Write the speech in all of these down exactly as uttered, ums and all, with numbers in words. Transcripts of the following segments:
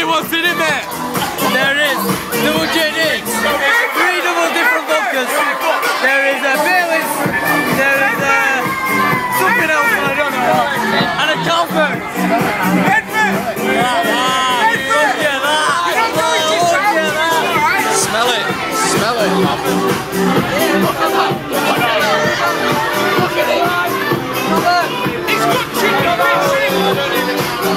only one in it, mate. There is double gin in, three double different vodkas. There is a Baileys, there is a something else that I don't know, and a Calvert. Smell it, smell it. Look at that. Look at it. It's got chicken fish.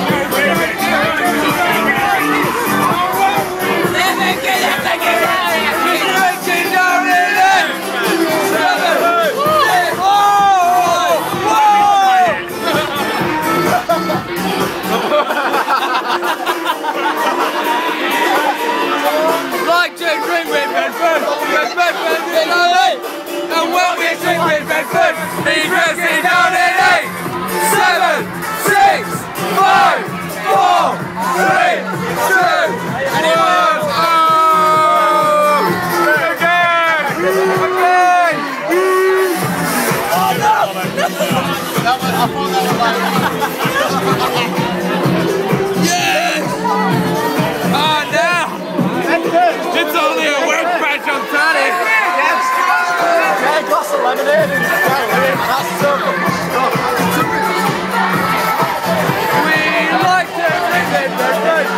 Like to drink with Bedford, because Bedford is on eight. And when we drink with Bedford, he drinks it down in eight, seven, six, five, four, three, two, one. Oh! Again! Again! Oh no! That was, I thought that was like... Yes! Oh no! It's only a workbench on Tony. Yes. Okay, a glass of lemonade and that's so good. We like to drink it, Bedford.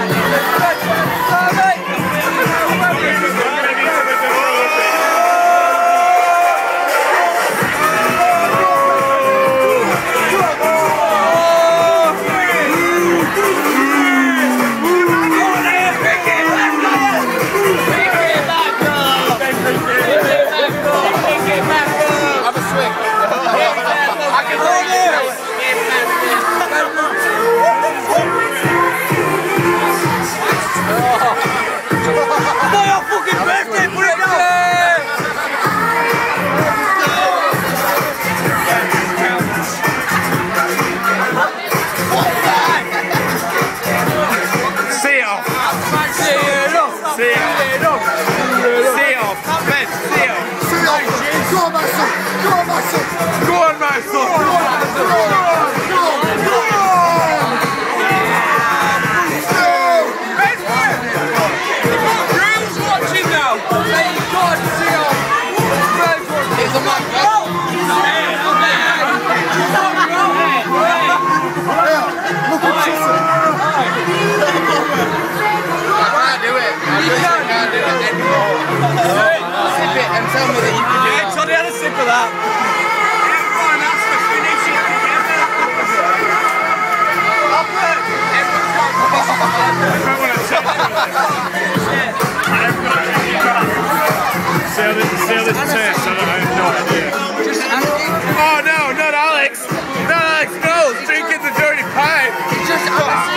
Oh no, not Alex! Not Alex, no! Drinking the dirty pint! It's just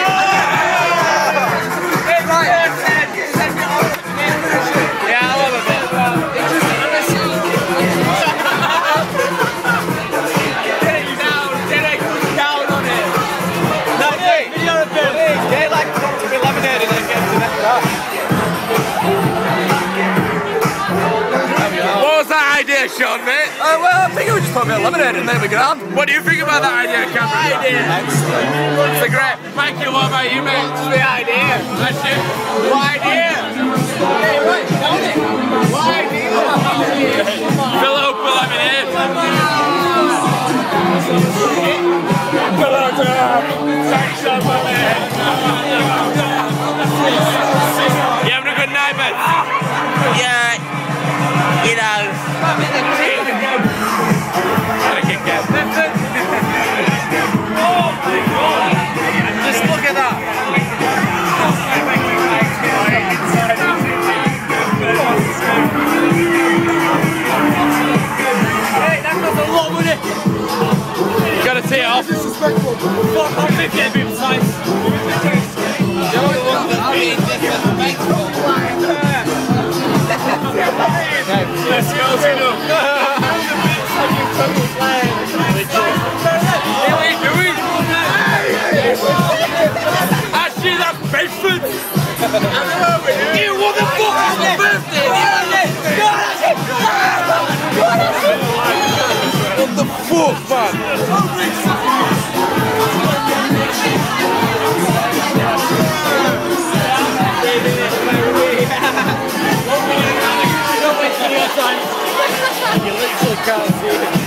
yeah, I love it. Get it down, get it down on it. That's it. Get like lemonade and then get to that. What was that idea, Sean, mate? Uh, well, I think it was just put a bit of lemonade in there, we grand. What do you think about that idea, Cameron? Idea. Excellent. It's a great. Thank you. What about you, mate? What's the idea? That's you. What idea? Hey, right, down it. What idea? Fill it up with lemonade. Fill it up. Thanks, lemonade. You having a good night, mate? Yeah, you know. Gotta kick it. Oh my God! Just look at that. Hey, that costs a lot of money. You gotta see it off. Disrespectful. Fuck, I'm thinking it'd be precise. You're the one that's being disrespectful. Let's go, Zeno. Actually, that's Bedfords. You, what the fuck is the birthday? What the fuck, man? You literally can't see it.